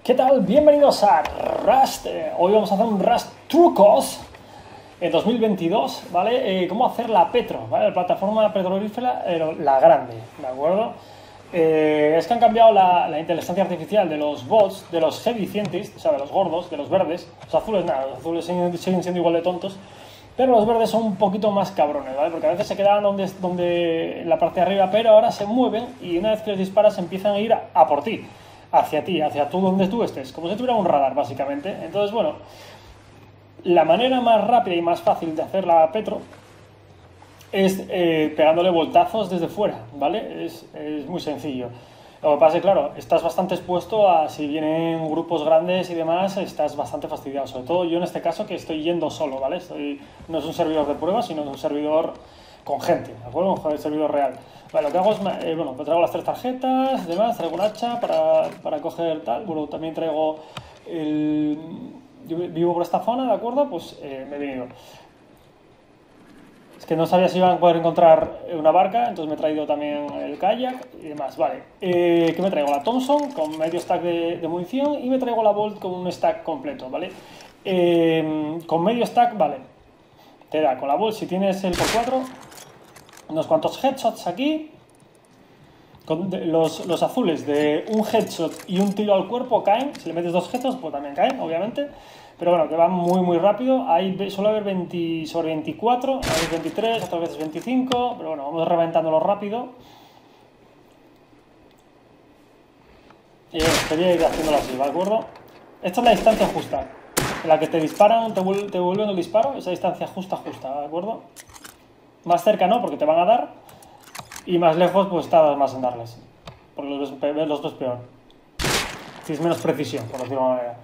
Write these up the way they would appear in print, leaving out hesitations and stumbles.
¿Qué tal? Bienvenidos a Rust. Hoy vamos a hacer un Rust Trucos en 2022, ¿vale? Cómo hacer la Petro, ¿vale? La plataforma petrolífera, la grande, ¿de acuerdo? Es que han cambiado la inteligencia artificial de los bots, de los heavy scientists, o sea, de los gordos, de los verdes. Los azules nada, los azules siguen siendo igual de tontos, pero los verdes son un poquito más cabrones, ¿vale? Porque a veces se quedan donde en la parte de arriba, pero ahora se mueven y una vez que les disparas empiezan a ir a por ti. Hacia ti, hacia tú donde tú estés, como si tuviera un radar básicamente. Entonces, bueno, la manera más rápida y más fácil de hacer la Petro es pegándole voltazos desde fuera, ¿vale? Es muy sencillo. Lo que pasa es que, claro, estás bastante expuesto a si vienen grupos grandes y demás, estás bastante fastidiado. Sobre todo yo en este caso que estoy yendo solo, ¿vale? No es un servidor de prueba, sino un servidor con gente, ¿de acuerdo? Un servidor real. Vale, lo que hago es, bueno, me traigo las 3 tarjetas, demás, traigo un hacha para coger tal, bueno, también traigo yo vivo por esta zona, ¿de acuerdo? Pues me he venido. Es que no sabía si iban a poder encontrar una barca, entonces me he traído también el kayak y demás, vale. ¿Qué me traigo? La Thompson con medio stack de munición y me traigo la Bolt con un stack completo, ¿vale? Con medio stack, vale, te da con la Bolt si tienes el x4, unos cuantos headshots aquí. Los azules de un headshot y un tiro al cuerpo caen. Si le metes 2 headshots, pues también caen, obviamente. Pero bueno, que van muy rápido. Ahí suele haber 20 sobre 24, a veces 23, otras veces 25. Pero bueno, vamos reventándolo rápido. Y bueno, quería ir haciéndolo así, ¿de acuerdo? Esta es la distancia justa. En la que te disparan, te vuelven el disparo. Esa distancia justa, ¿de acuerdo? Más cerca no, porque te van a dar. Y más lejos, pues tardas más en darles. Porque los ves peor. Tienes menos precisión, por decirlo de una manera.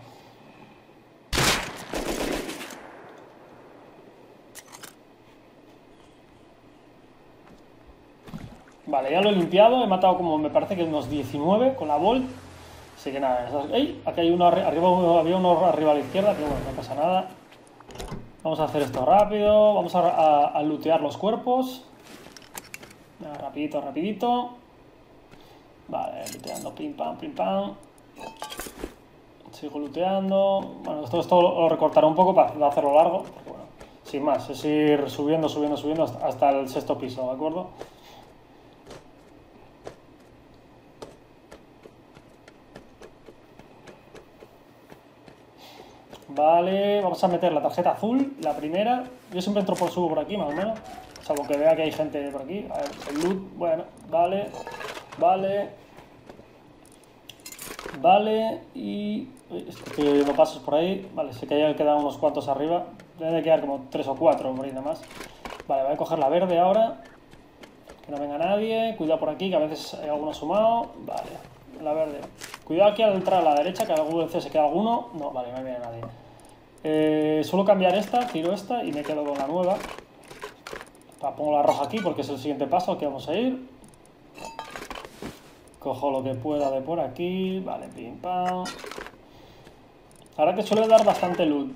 Vale, ya lo he limpiado. He matado como me parece que unos 19 con la Bolt. Así que nada. ¡Ey! Aquí hay uno arriba, había uno arriba a la izquierda, pero bueno, no pasa nada. Vamos a hacer esto rápido. Vamos a lootear los cuerpos. Rapidito. Vale, looteando, pim pam. Sigo looteando. Bueno, esto lo recortaré un poco para hacerlo largo. Porque, bueno, sin más, es ir subiendo hasta el 6º piso, ¿de acuerdo? Vale, vamos a meter la tarjeta azul, la primera. Yo siempre subo por aquí, más o menos. Salvo que vea que hay gente por aquí. A ver, el loot, bueno, vale, y... Estoy no pasos por ahí. Vale, sé que ya quedan unos cuantos arriba. Debe de quedar como 3 o 4 por ahí nada más. Vale, voy a coger la verde ahora. Que no venga nadie. Cuidado por aquí, que a veces hay alguno sumado. Vale, la verde. Cuidado aquí al entrar a la derecha, que alguna vez se queda alguno. No, vale, no viene nadie. Suelo cambiar esta, tiro esta y me quedo con la nueva. Pongo la roja aquí porque es el siguiente paso al que vamos a ir. Cojo lo que pueda de por aquí. Vale, pim pam. La verdad que suele dar bastante loot.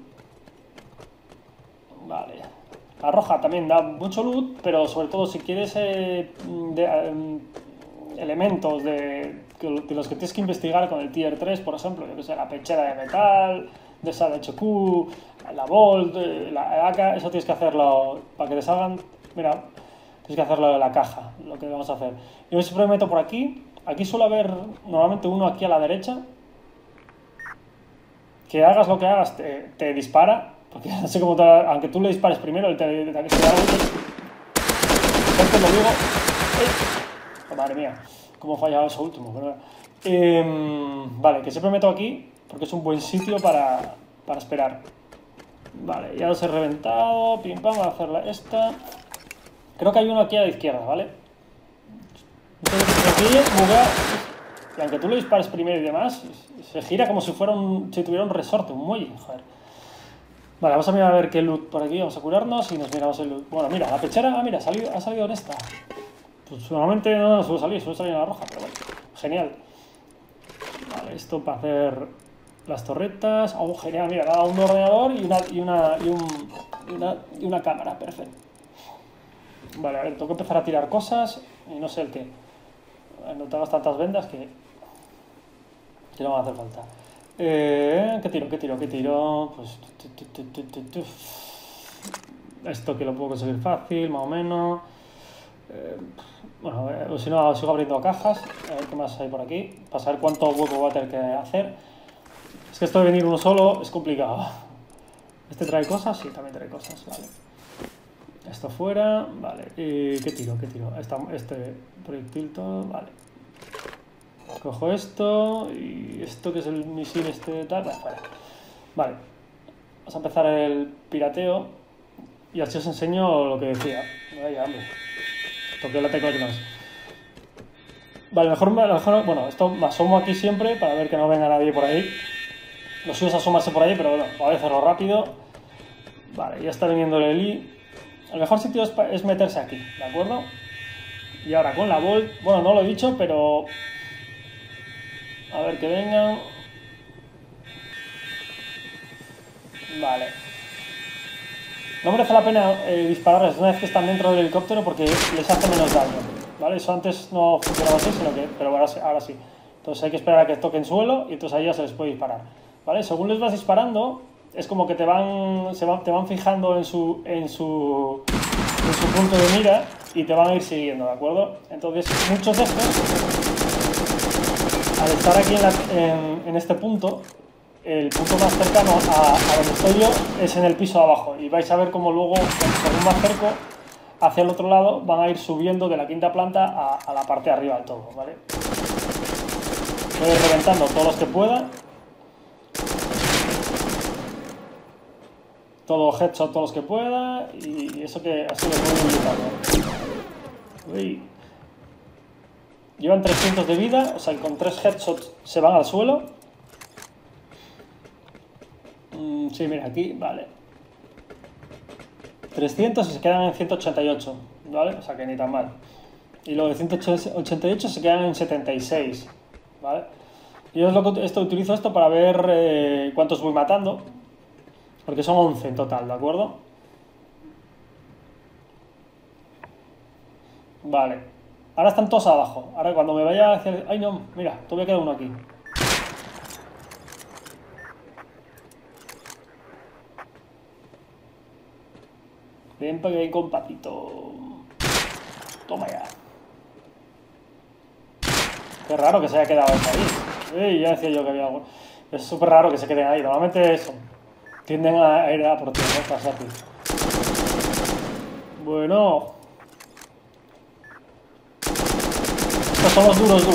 Vale. La roja también da mucho loot, pero sobre todo si quieres elementos de los que tienes que investigar con el tier 3, por ejemplo, yo que sé, la pechera de metal, de esa de HQ, la Bolt, la AK, eso tienes que hacerlo para que te salgan. Mira, tienes que hacerlo de la caja, lo que vamos a hacer. Yo siempre me meto por aquí. Aquí suele haber normalmente uno aquí a la derecha. Que hagas lo que hagas, te dispara. Porque no sé cómo aunque tú le dispares primero, él te da lo digo. Oh, madre mía, cómo he fallado eso último. Vale, que siempre me meto aquí porque es un buen sitio para esperar. Vale, ya los he reventado. Pim pam, voy a hacer esta. Creo que hay uno aquí a la izquierda, ¿vale? Entonces, aquí buguea. Y aunque tú le dispares primero y demás, se gira como si tuviera un resorte, un muelle, joder. Vale, vamos a mirar a ver qué loot por aquí, vamos a curarnos y nos miramos el loot. Bueno, mira, la pechera, mira, ha salido en esta. Pues normalmente no suele salir en la roja, pero bueno, genial. Vale, esto para hacer las torretas. Oh, genial, mira, da un ordenador y una cámara, perfecto. Vale, a ver, tengo que empezar a tirar cosas y no sé el qué. No tengo tantas vendas que no van a hacer falta. ¿Qué tiro? ¿Qué tiro? ¿Qué tiro? Pues... Esto que lo puedo conseguir fácil, más o menos. Bueno, o si no, sigo abriendo cajas. A ver qué más hay por aquí. Para saber cuánto hueco voy a tener que hacer. Es que esto de venir uno solo es complicado. ¿Este trae cosas? Sí, también trae cosas, vale. Esto fuera, vale. ¿Qué tiro? ¿Qué tiro? Este proyectil todo, vale. Cojo esto y esto que es el misil este tal, vale, fuera. Vale. Vamos a empezar el pirateo y así os enseño lo que decía. Vaya, hombre. Toqué la tecla que no es. Vale, mejor, bueno, esto me asomo aquí siempre para ver que no venga nadie por ahí. Lo suyo es asomarse por ahí, pero bueno, voy a hacerlo rápido. Vale, ya está viniendo el Eli. El mejor sitio es meterse aquí, ¿de acuerdo? Y ahora con la Volt, bueno, no lo he dicho, pero... A ver que vengan. Vale. No merece la pena dispararles una vez que están dentro del helicóptero porque les hace menos daño, ¿vale? Eso antes no funcionaba así, sino que... Pero ahora sí. Entonces hay que esperar a que toquen suelo y entonces ahí ya se les puede disparar, ¿vale? Según les vas disparando... Es como que te van fijando en su punto de mira y te van a ir siguiendo, ¿de acuerdo? Entonces, muchos de estos, al estar aquí en este punto, el punto más cercano a donde estoy yo es en el piso de abajo. Y vais a ver cómo luego, según me acerco hacia el otro lado, van a ir subiendo de la quinta planta a la parte de arriba del todo, ¿vale? Voy reventando todos los que pueda. Todo headshot, todos los que pueda, y eso que así lo puedo evitar. Uy. Llevan 300 de vida, o sea que con 3 headshots se van al suelo. Sí, mira, aquí, vale. 300 y se quedan en 188, ¿vale? O sea que ni tan mal. Y luego de 188 se quedan en 76, ¿vale? Yo utilizo esto para ver cuántos voy matando. Porque son 11 en total, ¿de acuerdo? Vale. Ahora están todos abajo. Ahora cuando me vaya hacia el... ¡Ay, no! Mira, todavía queda uno aquí. Ven para que con patito. Toma ya. Qué raro que se haya quedado ahí. Ya decía yo que había algo. Es súper raro que se queden ahí. Normalmente eso. Tienden a ir a por ti, ¿no? Pasa a ti. Bueno. Estos son los duros.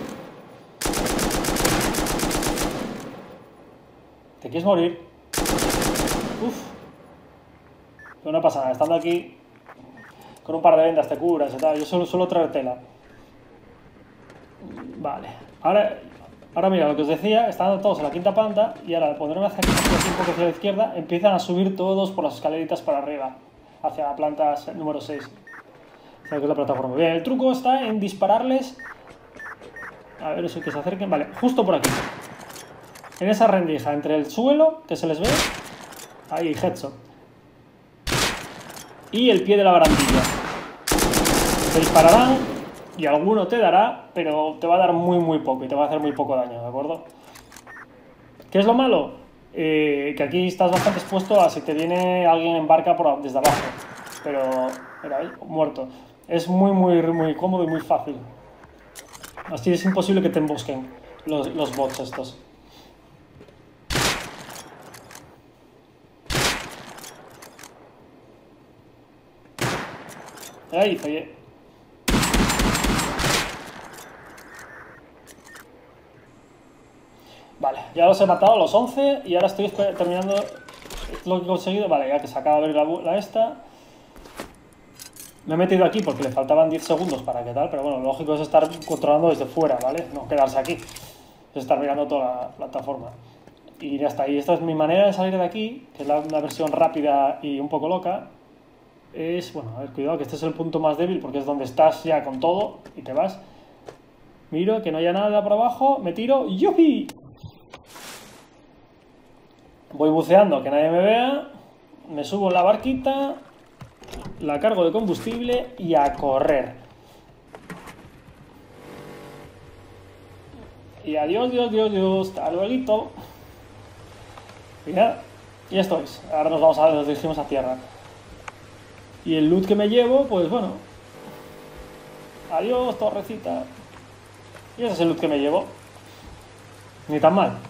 ¿Te quieres morir? Uf. Pero no pasa nada. Estando aquí, con un par de vendas te curas y tal. Yo suelo traer tela. Vale. Ahora mira, lo que os decía, están todos en la quinta planta y ahora al ponerme hacia aquí, un poco hacia la izquierda, empiezan a subir todos por las escaleritas para arriba, hacia la planta número 6. O sea, que es la plataforma. Bien, el truco está en dispararles... A ver, eso que se acerquen. Vale, justo por aquí. En esa rendija, entre el suelo, que se les ve, ahí, headshot. Y el pie de la barandilla. Se dispararán... Y alguno te dará, pero te va a dar muy poco y te va a hacer muy poco daño, ¿de acuerdo? ¿Qué es lo malo? Que aquí estás bastante expuesto a si te viene alguien en barca desde abajo. Pero, mira, ahí, muerto. Es muy cómodo y muy fácil. Así es imposible que te embosquen los bots estos. Ahí, fallé. Vale, ya los he matado, los 11, y ahora estoy terminando lo que he conseguido. Vale, ya que se acaba de abrir la esta. Me he metido aquí porque le faltaban 10 segundos para que tal, pero bueno, lo lógico es estar controlando desde fuera, ¿vale? No quedarse aquí, es estar mirando toda la plataforma. Y ya está, y esta es mi manera de salir de aquí, que es una versión rápida y un poco loca. Es, bueno, a ver, cuidado, que este es el punto más débil porque es donde estás ya con todo y te vas. Miro que no haya nada por abajo, me tiro, ¡yupi! Voy buceando, que nadie me vea, me subo en la barquita, la cargo de combustible y a correr. Y adiós, hasta luego. Y ya, y esto es. Ahora nos dirigimos a tierra. Y el loot que me llevo, pues bueno. Adiós, torrecita. Y ese es el loot que me llevo. Ni tan mal.